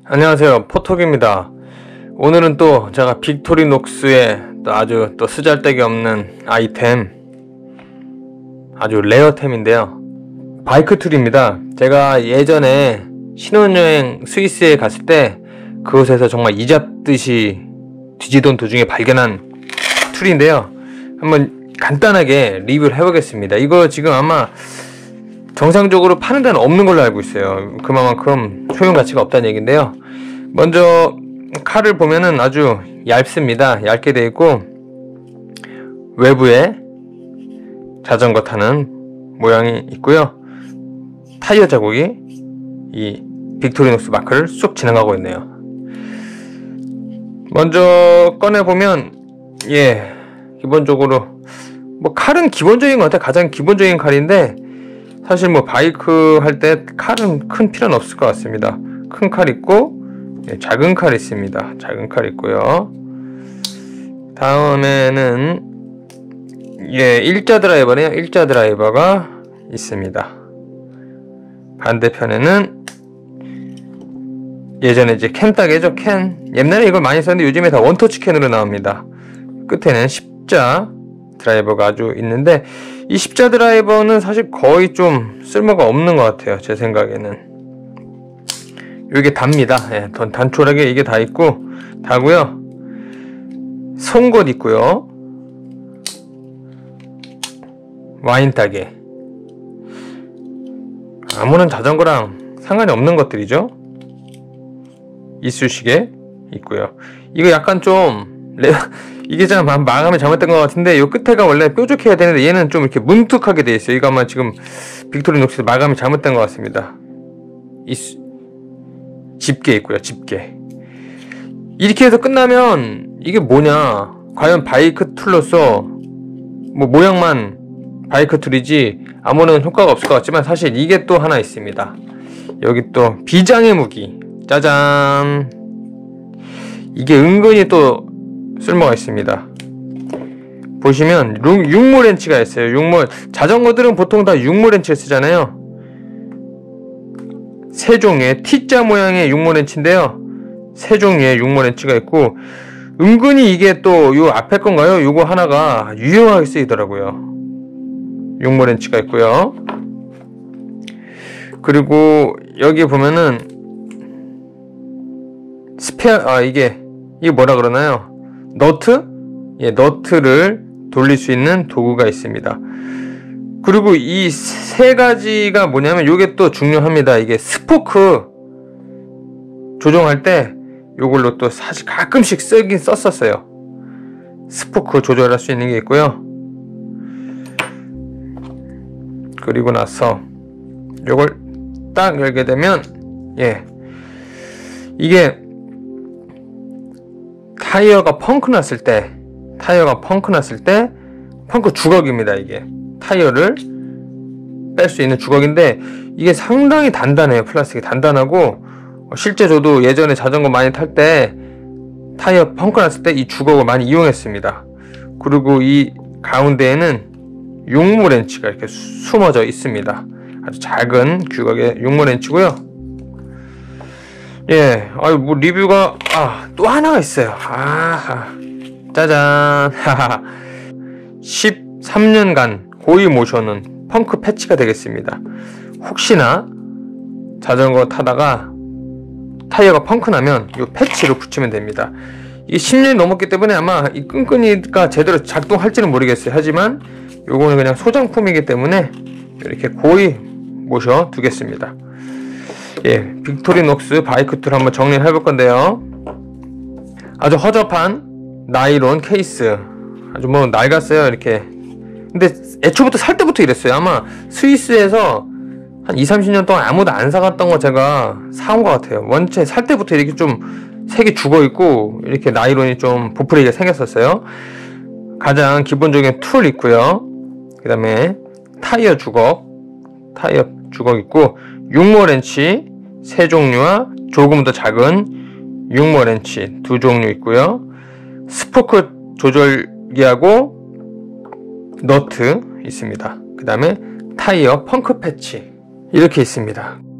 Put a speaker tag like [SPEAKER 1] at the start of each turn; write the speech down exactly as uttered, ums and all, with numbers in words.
[SPEAKER 1] 안녕하세요, 포톡입니다. 오늘은 또 제가 빅토리녹스의 또 아주 또 쓰잘데기 없는 아이템, 아주 레어템인데요, 바이크 툴입니다. 제가 예전에 신혼여행 스위스에 갔을 때 그곳에서 정말 이잡듯이 뒤지던 도중에 발견한 툴인데요, 한번 간단하게 리뷰를 해보겠습니다. 이거 지금 아마 정상적으로 파는 데는 없는 걸로 알고 있어요. 그만큼 소용 가치가 없다는 얘기인데요. 먼저 칼을 보면은 아주 얇습니다. 얇게 되어 있고 외부에 자전거 타는 모양이 있고요. 타이어 자국이 이 빅토리녹스 마크를 쏙 지나가고 있네요. 먼저 꺼내 보면 예 기본적으로 뭐 칼은 기본적인 것 같아요. 가장 기본적인 칼인데 사실 뭐 바이크 할 때 칼은 큰 필요는 없을 것 같습니다. 큰 칼 있고 예, 작은 칼 있습니다. 작은 칼 있고요. 다음에는 예 일자 드라이버네요. 일자 드라이버가 있습니다. 반대편에는 예전에 이제 캔 따개죠. 캔. 옛날에 이걸 많이 썼는데 요즘에 다 원터치 캔으로 나옵니다. 끝에는 십자 드라이버가 아주 있는데 이 십자 드라이버는 사실 거의 좀 쓸모가 없는 것 같아요. 제 생각에는. 이게 답니다. 예, 단촐하게 이게 다 있고 다고요. 송곳 있고요. 와인 따개. 아무런 자전거랑 상관이 없는 것들이죠. 이쑤시개 있고요. 이거 약간 좀 레... 이게 좀 마감이 잘못된 것 같은데 이 끝에가 원래 뾰족해야 되는데 얘는 좀 이렇게 뭉툭하게 되어 있어요. 이거 아마 지금 빅토리녹스 마감이 잘못된 것 같습니다. 이쑤... 집게 있고요. 집게. 이렇게 해서 끝나면 이게 뭐냐, 과연 바이크 툴로서 뭐 모양만 바이크 툴이지 아무런 효과가 없을 것 같지만 사실 이게 또 하나 있습니다. 여기 또 비장의 무기. 짜잔. 이게 은근히 또 쓸모가 있습니다. 보시면 육모 렌치가 있어요. 육모. 자전거들은 보통 다 육모 렌치를 쓰잖아요. 세 종류의 T자 모양의 육모 렌치인데요, 세 종류의 육모 렌치가 있고 은근히 이게 또 요 앞에 건가요? 요거 하나가 유용하게 쓰이더라고요. 육모 렌치가 있고요. 그리고 여기 보면은 스페어, 아 이게 이게 뭐라 그러나요? 너트? 예, 너트를 돌릴 수 있는 도구가 있습니다. 그리고 이 세 가지가 뭐냐면 요게 또 중요합니다. 이게 스포크 조정할 때 요걸로 또 사실 가끔씩 쓰긴 썼었어요. 스포크 조절할 수 있는 게 있고요. 그리고 나서 요걸 딱 열게 되면 예 이게 타이어가 펑크 났을 때 타이어가 펑크 났을 때 펑크 주걱입니다. 이게 타이어를 뺄 수 있는 주걱인데 이게 상당히 단단해요. 플라스틱이 단단하고 실제 저도 예전에 자전거 많이 탈 때 타이어 펑크 났을 때 이 주걱을 많이 이용했습니다. 그리고 이 가운데에는 육모 렌치가 이렇게 숨어져 있습니다. 아주 작은 규격의 육모 렌치고요. 예, 아유 뭐 리뷰가 아, 또 하나가 있어요. 아, 짜잔. 십삼 년간 고이 모셔놓은 펑크 패치가 되겠습니다. 혹시나 자전거 타다가 타이어가 펑크 나면 이 패치로 붙이면 됩니다. 이게 십 년이 넘었기 때문에 아마 이 끈끈이가 제대로 작동할지는 모르겠어요. 하지만 요거는 그냥 소장품이기 때문에 이렇게 고이 모셔 두겠습니다. 예, 빅토리녹스 바이크 툴 한번 정리를 해볼 건데요, 아주 허접한 나일론 케이스, 아주 뭐 낡았어요. 이렇게. 근데 애초부터 살 때부터 이랬어요. 아마 스위스에서 한 이삼십 년 동안 아무도 안 사갔던 거 제가 사온 것 같아요. 원체 살 때부터 이렇게 좀 색이 죽어있고 이렇게 나일론이 좀 부풀리게 생겼었어요. 가장 기본적인 툴 있고요. 그 다음에 타이어 주걱 타이어 주걱 있고 육모 렌치 세 종류와 조금 더 작은 육모 렌치 두 종류 있고요. 스포크 조절기하고 너트 있습니다. 그 다음에 타이어 펑크 패치 이렇게 있습니다.